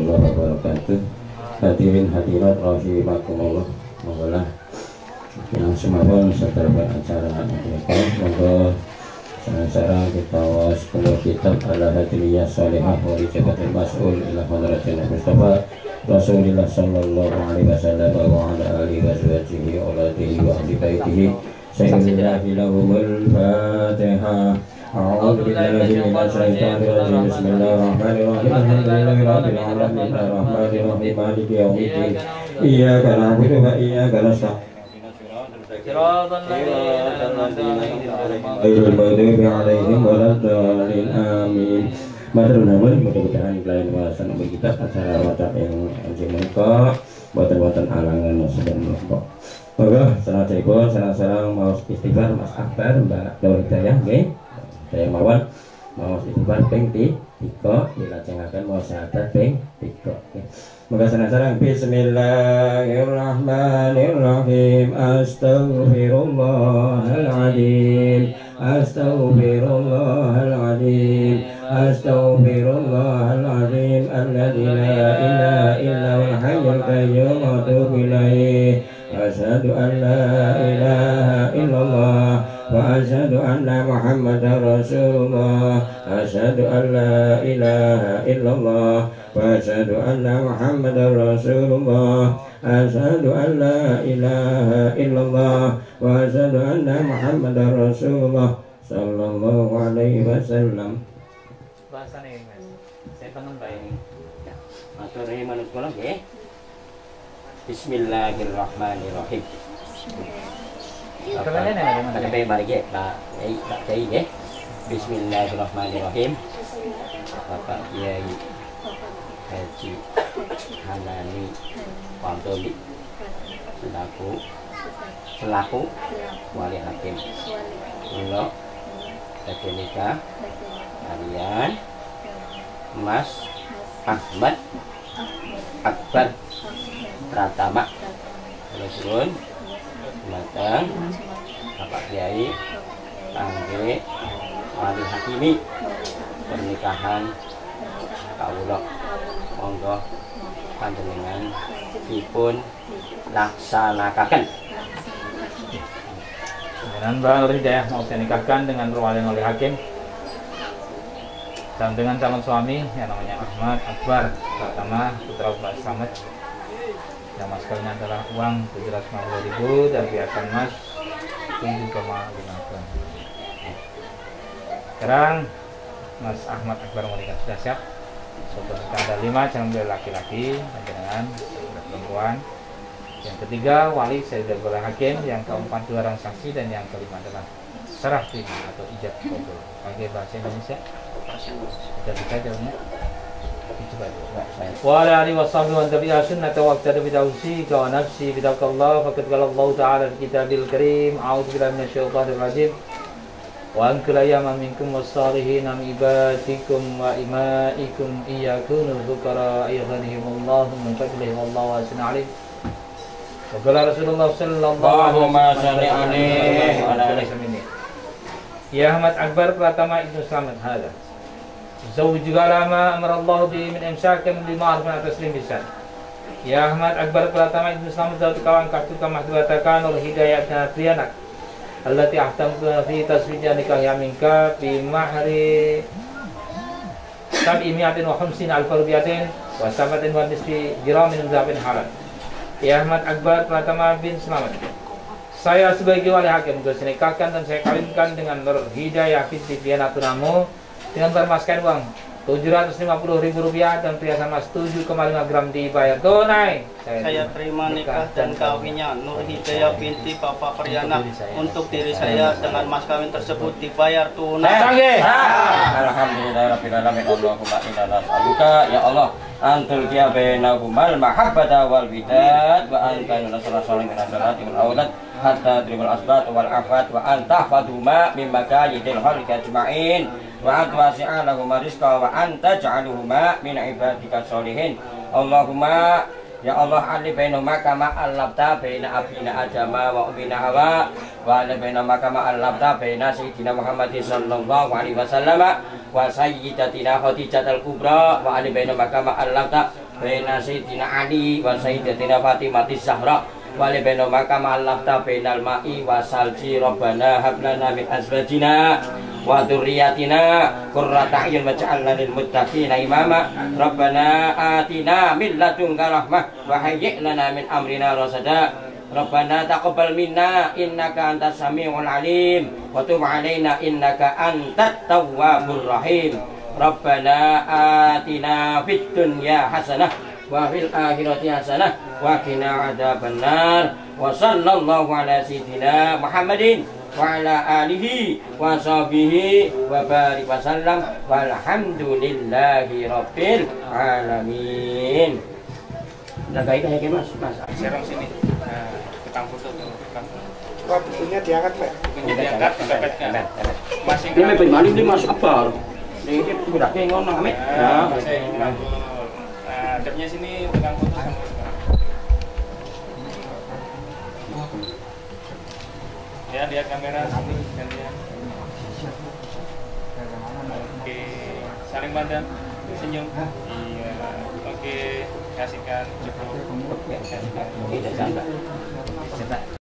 warahmatullahi wabarakatuh. Hadirin hadirat rahimakumullah. Monggolah yang semawon setelah acara mereka monggo sareng kita was keluar kitab ala hadriyah salihah wa rijabatul mas'ul ila hadratin Mustafa Rasulullah sallallahu alaihi wasallam wa ala alihi wa sahbihi wa alihi wa ahli baitihi sayyidina lahumul fatihah. أعوذ بالله من الشيطان الرجيم بسم الله الرحمن الرحيم الحمد لله رب العالمين الرحمن الرحيم مالك يوم الدين إياك نعبد وإياك نستعين صراط الذين أنعمت عليهم غير المغضوب عليهم ولا الضالين آمين. Matur nuwun mudah-mudahan klien wawasan kita acara wadah yang anjing menika boten-boten alangan sedaya kok. Monggo salajengipun sareng-sareng mau istighfar Mas Akbar Mbak Nur Hidayah nggih. Saya mawon mau istighfar ping 3 dilajengaken mau syahadat ping 3. Monggo sareng-sareng bismillahirrahmanirrahim astaghfirullahaladzim astaghfirullahaladzim astaghfirullahaladzim alladzi la ilaha illa huwal hayyul qayyum wa atubu ilaih. Asyhadu an la ilaha illallah wa asyhadu anna Muhammadar Rasulullah. Asyhadu an la ilaha illallah wa asyhadu anna Muhammadar Rasulullah. Asyhadu an la ilaha illallah wa asyhadu anna Muhammadar Rasulullah sallallahu alaihi wasallam. Bahasane Mas. Saya pengen bayang. Ya. Matur nuwun manungsa nggih. Bismillahirrahmanirrahim. Bismillahirrahmanirrahim. Bapak Kiai Haji Hanani Pantoli selaku wali hakim kula badhe nikah kalian Mas Ahmad Akbar Pratama. Terus matang Bapak Kiai kangge wali hakimi pernikahan kawula. Monggo panjenengan dipun laksanaken. Dengan Mbak Nur Hidayah mau saya nikahkan dengan wali hakim dan dengan calon suami yang namanya Ahmad Akbar Pratama putra Pak Slamet. Yang mas kawinnya adalah uang 750.000 dan perhiasan emas 7,5 gram. Sekarang Mas Ahmad Akbar menikah sudah siap. Setelah ada 5 jangan beli laki-laki, dengan perempuan. Yang ketiga wali saya sudah boleh hakim. Yang keempat 2 orang saksi dan yang kelima adalah serah terima atau ijab kabul. Pakai bahasa Indonesia. Sudah bisa jawabnya. Wa ala alihi washabihi wa tabi'a sunnata wa iqtada bi tawsika wa nafsi bi taqallah faqad qala Allah ta'ala fi kitabil karim a'udzu billahi minasyaitonir rajim wa ankil ayyaman minkum was-salihin min ibadikum wa imaikum iyakunu dzukara ayyuhanihimullahu min fadlihi wallahu wasi'un alim. Wa qala Rasulullah sallallahu alaihi wasallam Ya Ahmad Akbar Pratama Ibnu Slamet hada Zawj lama amarallahu bi min imsakin bi ma'ruf wa taslim bisan. Ya Ahmad Akbar Pratama Ibnu Slamet zawj kawan kartu kamah dibatakan oleh hidayah dan trianak. Allati ahtamtu fi taswijah nikah yaminka bi mahri sab'imiatin wa khamsin alfarbiyatin wa sabatin wa nisfi diramin zabin halal. Ya Ahmad Akbar Pratama bin Slamet. Saya sebagai wali hakim saya nikahkan dan saya kawinkan dengan Nur Hidayah binti Pianatunamu dengan bermaskan uang 750.000 rupiah dan perhiasan emas 7,5 gram dibayar tunai. Saya terima nikah dan kawinnya Nur Hidayah binti Bapak Priana untuk diri saya dengan mas kawin tersebut dibayar tunai. Alhamdulillahirabbil alamin. Allahumma inna nas'aluka ya Allah antul kia bainahumal mahabbata wal widad wa anta nasrul salimin salati wal aulad hatta dribul asbat wal afat wa anta faduma min makayidil khalqi ajma'in wa atwasi'a lahum rizqa wa anta ja'aluhuma min ibadika sholihin. Allahumma ya Allah alif bainahuma kama allafta baina abina adama wa ummina hawa wa alif bainahuma kama allafta baina sayyidina Muhammadin sallallahu alaihi wasallam wa sayyidatina Khadijatul Kubra wa alif bainahuma kama allafta baina sayyidina Ali wa sayyidatina Fatimah Zahra wa li baina makam allafta bainal ma'i wa salji rabbana hab lana min azwajina wa dzurriyyatina qurrata a'yun waj'alna lil muttaqina imama rabbana atina min ladunka rahmah wa hayyi' lana min amrina rasada rabbana taqabbal minna innaka antas samiul alim wa tub 'alaina innaka antat tawwabur rahim rabbana atina fid dunya hasanah wa fil akhirati hasanah wa qina adzabannar wa sallallahu ala sayyidina Muhammadin wa ala alihi wa sahbihi wa barik wa sallam walhamdulillahi rabbil alamin. Udah baik ya Mas? Serong sini. Nah, tukang foto tuh. Wah, bukunya diangkat, Pak. Bukunya diangkat, dapatkan. Masing Ini lebih maling di Mas Akbar. Ini udah kayak ngono Amit. Nah, adabnya sini tukang foto sama. Ya, lihat kamera sini kalian. Oke, saling pandang, senyum. Iya. Oke, kasihkan cukup. Tidak sampai.